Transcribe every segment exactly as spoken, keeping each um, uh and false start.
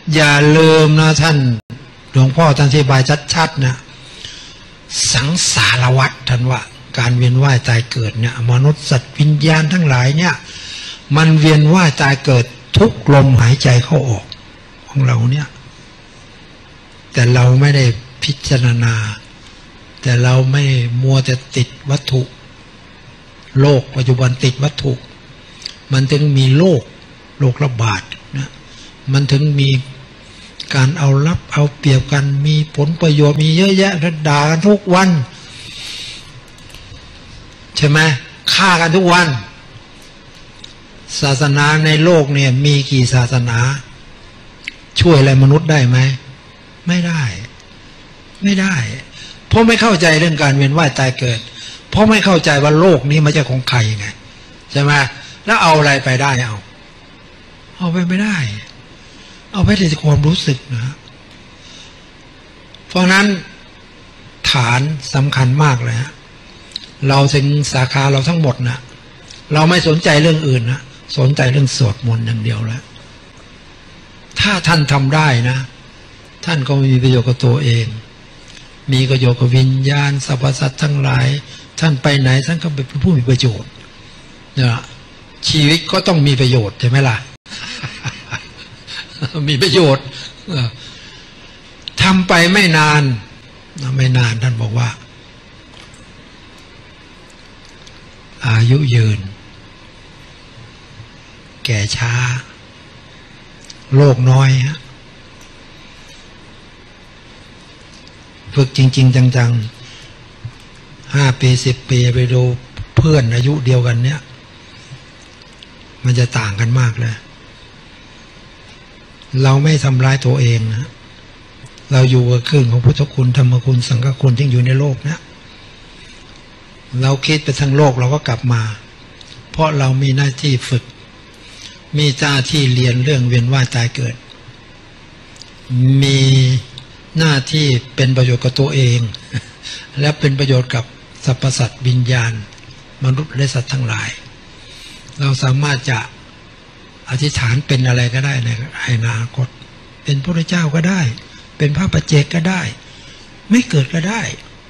อย่าลืมนะท่านหลวงพ่อท่านอธิบายชัดๆนะสังสารวัฏท่านว่าการเวียนว่ายตายเกิดเนี่ยมนุษย์สัตว์วิญญาณทั้งหลายเนี่ยมันเวียนว่ายตายเกิดทุกลมหายใจเข้าออกของเราเนี่ยแต่เราไม่ได้พิจารณาแต่เราไม่มัวแต่ติดวัตถุโลกปัจจุบันติดวัตถุมันถึงมีโรคโรคระบาดนะมันถึงมีการเอารับเอาเปรียบกันมีผลประโยชน์มีเยอะแยะด่ากันทุกวันใช่ไหมฆ่ากันทุกวันศาสนาในโลกเนี่ยมีกี่ศาสนาช่วยอะไรมนุษย์ได้ไหมไม่ได้ไม่ได้เพราะไม่เข้าใจเรื่องการเวียนว่ายตายเกิดเพราะไม่เข้าใจว่าโลกนี้มันจะของใครไงใช่ไหมแล้วเอาอะไรไปได้เอาเอาไปไม่ได้เอาไปแต่ความรู้สึกนะเพราะนั้นฐานสำคัญมากเลยฮะเราถึงสาขาเราทั้งหมดนะเราไม่สนใจเรื่องอื่นนะสนใจเรื่องสวดมนต์อย่างเดียวแล้วถ้าท่านทำได้นะท่านก็มีประโยชน์กับตัวเองมีประโยชน์กับวิญญาณสรรพสัตว์ทั้งหลายท่านไปไหนท่านก็เป็นผู้มีประโยชน์เนี่ยชีวิตก็ต้องมีประโยชน์ใช่ไหมล่ะ มีประโยชน์ทำไปไม่นานไม่นานท่านบอกว่าอายุยืนแก่ช้าโรคน้อยฮะฝึกจริงๆจังๆห้าปีสิบปีไปดูเพื่อนอายุเดียวกันเนี้ยมันจะต่างกันมากเลยเราไม่ทำร้ายตัวเองนะเราอยู่กับคลื่นของพุทธคุณธรรมคุณสังฆคุณที่อยู่ในโลกนะเราคิดไปทั้งโลกเราก็กลับมาเพราะเรามีหน้าที่ฝึกมีหน้าที่เรียนเรื่องเวียนว่ายตายเกิดมีหน้าที่เป็นประโยชน์กับตัวเองและเป็นประโยชน์กับสรรพสัตว์วิญญาณมนุษย์และสัตว์ทั้งหลายเราสามารถจะอธิษฐานเป็นอะไรก็ได้ในอนาคตเป็นพระเจ้าก็ได้เป็นพระปัจเจกก็ได้ไม่เกิดก็ได้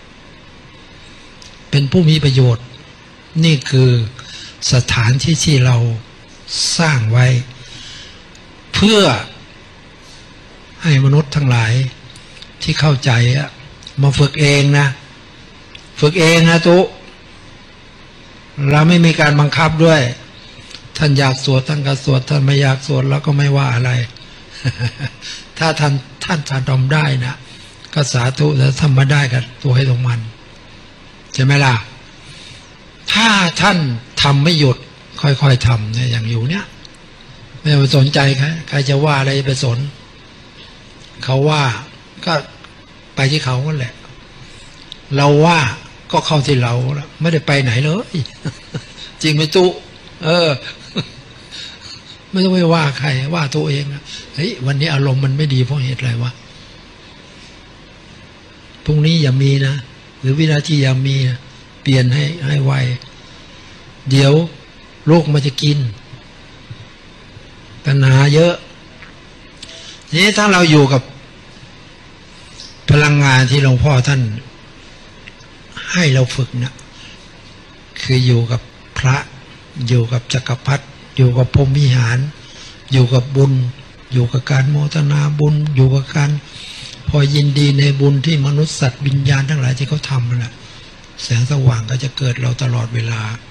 เป็นผู้มีประโยชน์นี่คือสถานที่ที่เราสร้างไว้เพื่อให้มนุษย์ทั้งหลายที่เข้าใจมาฝึกเองนะฝึกเองนะตุเราไม่มีการบังคับด้วยท่านอยากสวดท่านก็สวดท่านไม่อยากสวดแล้วก็ไม่ว่าอะไร ถ้าท่านท่านทำได้นะก็สาธุแล้วทำมาได้กันตัวให้ตรงมันใช่ไหมล่ะถ้าท่านทำไม่หยุดค่อยๆทำเนี่ยอย่างอยู่เนี่ยไม่ไปสนใจใครใครจะว่าอะไรไปสนเขาว่าก็ไปที่เขานั่นแหละเราว่าก็เข้าที่เราแล้วไม่ได้ไปไหนเลยจริงไหมตุเออไม่ต้องไปว่าใครว่าตัวเองนะเฮ้ยวันนี้อารมณ์มันไม่ดีเพราะเหตุอะไรวะพรุ่งนี้อย่ามีนะหรือวินาทีอย่ามีเปลี่ยนให้ให้ไวเดี๋ยวโรคมันจะกินปัญหาเยอะทีนี้ถ้าเราอยู่กับพลังงานที่หลวงพ่อท่านให้เราฝึกนะคืออยู่กับพระอยู่กับจักรพรรดิอยู่กับพรหมวิหารอยู่กับบุญอยู่กับการโมทนาบุญอยู่กับการพอยินดีในบุญที่มนุษย์สัตว์วิญญาณทั้งหลายที่เขาทำนั่นแหละแสงสว่างก็จะเกิดเราตลอดเวลา